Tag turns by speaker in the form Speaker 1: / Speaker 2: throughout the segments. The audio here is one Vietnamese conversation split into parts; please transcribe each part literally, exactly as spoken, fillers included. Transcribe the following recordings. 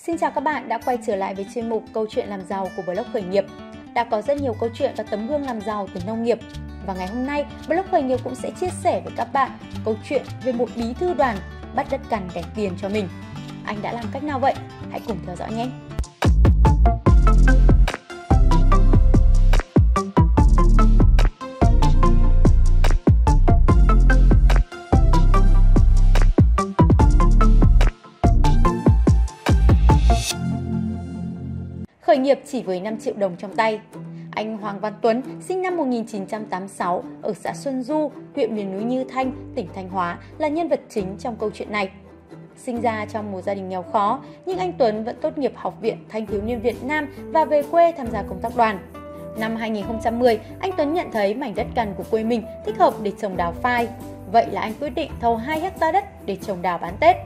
Speaker 1: Xin chào các bạn đã quay trở lại với chuyên mục Câu chuyện làm giàu của Blog Khởi nghiệp. Đã có rất nhiều câu chuyện và tấm gương làm giàu từ nông nghiệp. Và ngày hôm nay, Blog Khởi nghiệp cũng sẽ chia sẻ với các bạn câu chuyện về một bí thư đoàn bắt đất cằn đẻ tiền cho mình. Anh đã làm cách nào vậy? Hãy cùng theo dõi nhé! Khởi nghiệp chỉ với năm triệu đồng trong tay. Anh Hoàng Văn Tuấn, sinh năm một nghìn chín trăm tám mươi sáu, ở xã Xuân Du, huyện miền núi Như Thanh, tỉnh Thanh Hóa, là nhân vật chính trong câu chuyện này. Sinh ra trong một gia đình nghèo khó, nhưng anh Tuấn vẫn tốt nghiệp Học viện Thanh thiếu niên Việt Nam và về quê tham gia công tác đoàn. Năm hai nghìn không trăm mười, anh Tuấn nhận thấy mảnh đất cằn của quê mình thích hợp để trồng đào phai. Vậy là anh quyết định thầu hai héc ta đất để trồng đào bán Tết.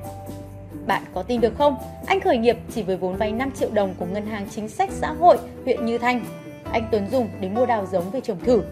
Speaker 1: Bạn có tin được không? Anh khởi nghiệp chỉ với vốn vay năm triệu đồng của Ngân hàng Chính sách Xã hội huyện Như Thanh. Anh Tuấn dùng để mua đào giống về trồng thử.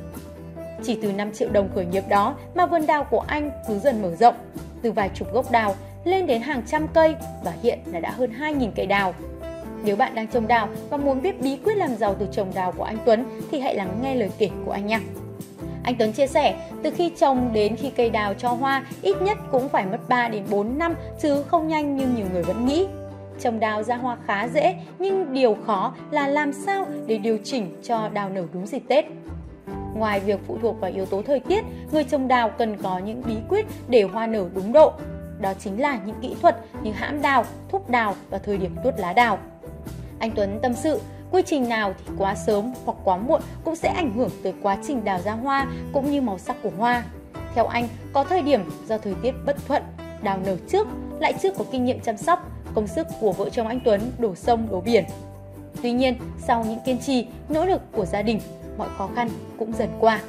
Speaker 1: Chỉ từ năm triệu đồng khởi nghiệp đó mà vườn đào của anh cứ dần mở rộng, từ vài chục gốc đào lên đến hàng trăm cây và hiện là đã hơn hai nghìn cây đào. Nếu bạn đang trồng đào và muốn biết bí quyết làm giàu từ trồng đào của anh Tuấn thì hãy lắng nghe lời kể của anh nha. Anh Tuấn chia sẻ, từ khi trồng đến khi cây đào cho hoa ít nhất cũng phải mất ba đến bốn năm chứ không nhanh như nhiều người vẫn nghĩ. Trồng đào ra hoa khá dễ, nhưng điều khó là làm sao để điều chỉnh cho đào nở đúng dịp Tết. Ngoài việc phụ thuộc vào yếu tố thời tiết, người trồng đào cần có những bí quyết để hoa nở đúng độ. Đó chính là những kỹ thuật như hãm đào, thúc đào và thời điểm tuốt lá đào. Anh Tuấn tâm sự, quy trình nào thì quá sớm hoặc quá muộn cũng sẽ ảnh hưởng tới quá trình đào ra hoa cũng như màu sắc của hoa. Theo anh, có thời điểm do thời tiết bất thuận, đào nở trước, lại chưa có kinh nghiệm chăm sóc, công sức của vợ chồng anh Tuấn đổ sông đổ biển. Tuy nhiên, sau những kiên trì, nỗ lực của gia đình, mọi khó khăn cũng dần qua.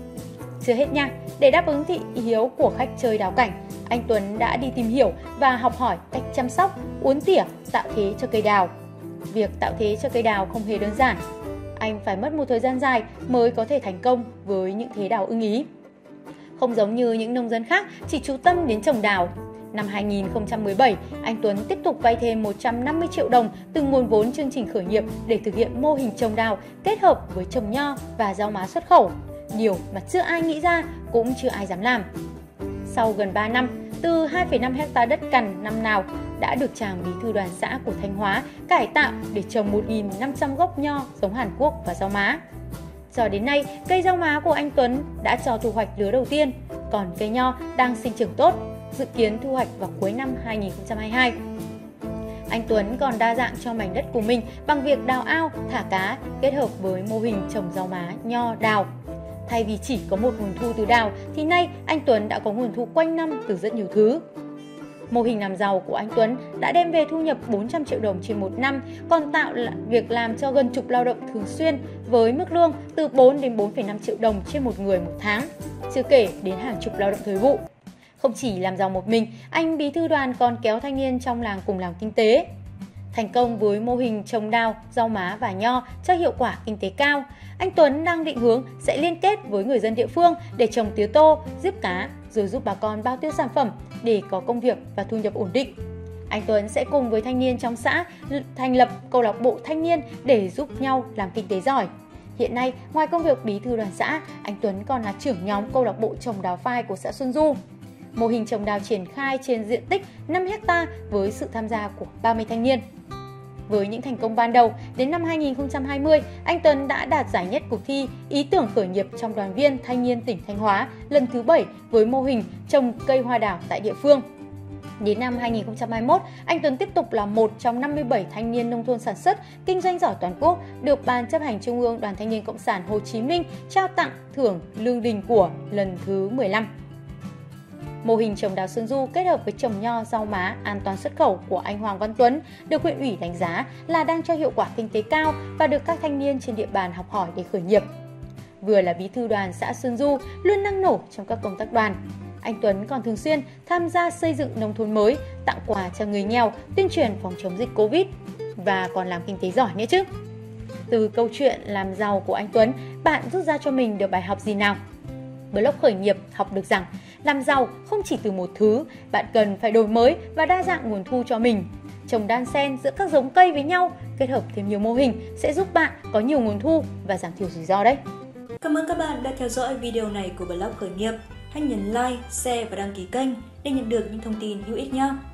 Speaker 1: Chưa hết nha, để đáp ứng thị hiếu của khách chơi đào cảnh, anh Tuấn đã đi tìm hiểu và học hỏi cách chăm sóc, uốn tỉa, tạo thế cho cây đào. Việc tạo thế cho cây đào không hề đơn giản. Anh phải mất một thời gian dài mới có thể thành công với những thế đào ưng ý. Không giống như những nông dân khác chỉ chú tâm đến trồng đào. Năm hai nghìn không trăm mười bảy, anh Tuấn tiếp tục vay thêm một trăm năm mươi triệu đồng từ nguồn vốn chương trình khởi nghiệp để thực hiện mô hình trồng đào kết hợp với trồng nho và rau má xuất khẩu. Điều mà chưa ai nghĩ ra, cũng chưa ai dám làm. Sau gần ba năm, từ hai phẩy năm héc ta đất cằn năm nào đã được chàng bí thư đoàn xã của Thanh Hóa cải tạo để trồng một nghìn năm trăm gốc nho giống Hàn Quốc và rau má. Cho đến nay, cây rau má của anh Tuấn đã cho thu hoạch lứa đầu tiên, còn cây nho đang sinh trưởng tốt, dự kiến thu hoạch vào cuối năm hai nghìn không trăm hai mươi hai. Anh Tuấn còn đa dạng cho mảnh đất của mình bằng việc đào ao, thả cá kết hợp với mô hình trồng rau má, nho, đào. Thay vì chỉ có một nguồn thu từ đào thì nay anh Tuấn đã có nguồn thu quanh năm từ rất nhiều thứ. Mô hình làm giàu của anh Tuấn đã đem về thu nhập bốn trăm triệu đồng trên một năm, còn tạo việc làm cho gần chục lao động thường xuyên với mức lương từ bốn đến bốn phẩy năm triệu đồng trên một người một tháng, chưa kể đến hàng chục lao động thời vụ. Không chỉ làm giàu một mình, anh bí thư đoàn còn kéo thanh niên trong làng cùng làm kinh tế. Thành công với mô hình trồng đào, rau má và nho cho hiệu quả kinh tế cao, anh Tuấn đang định hướng sẽ liên kết với người dân địa phương để trồng tía tô, diếp cá, rồi giúp bà con bao tiêu sản phẩm để có công việc và thu nhập ổn định. Anh Tuấn sẽ cùng với thanh niên trong xã thành lập câu lạc bộ thanh niên để giúp nhau làm kinh tế giỏi. Hiện nay, ngoài công việc bí thư đoàn xã, anh Tuấn còn là trưởng nhóm câu lạc bộ trồng đào phai của xã Xuân Du. Mô hình trồng đào triển khai trên diện tích năm héc ta với sự tham gia của ba mươi thanh niên. Với những thành công ban đầu, đến năm hai nghìn không trăm hai mươi, anh Tuấn đã đạt giải nhất cuộc thi ý tưởng khởi nghiệp trong đoàn viên thanh niên tỉnh Thanh Hóa lần thứ bảy với mô hình trồng cây hoa đào tại địa phương. Đến năm hai nghìn không trăm hai mươi mốt, anh Tuấn tiếp tục là một trong năm mươi bảy thanh niên nông thôn sản xuất, kinh doanh giỏi toàn quốc được Ban chấp hành Trung ương Đoàn Thanh niên Cộng sản Hồ Chí Minh trao tặng thưởng Lương Đình của lần thứ mười lăm. Mô hình trồng đào Xuân Du kết hợp với trồng nho, rau má an toàn xuất khẩu của anh Hoàng Văn Tuấn được huyện ủy đánh giá là đang cho hiệu quả kinh tế cao và được các thanh niên trên địa bàn học hỏi để khởi nghiệp. Vừa là bí thư đoàn xã Xuân Du luôn năng nổ trong các công tác đoàn, anh Tuấn còn thường xuyên tham gia xây dựng nông thôn mới, tặng quà cho người nghèo, tuyên truyền phòng chống dịch Covid và còn làm kinh tế giỏi nữa chứ. Từ câu chuyện làm giàu của anh Tuấn, bạn rút ra cho mình được bài học gì nào? Blog khởi nghiệp học được rằng làm giàu không chỉ từ một thứ, bạn cần phải đổi mới và đa dạng nguồn thu cho mình. Trồng đan xen giữa các giống cây với nhau, kết hợp thêm nhiều mô hình sẽ giúp bạn có nhiều nguồn thu và giảm thiểu rủi ro đấy.
Speaker 2: Cảm ơn các bạn đã theo dõi video này của Blog Khởi nghiệp. Hãy nhấn like, share và đăng ký kênh để nhận được những thông tin hữu ích nhé.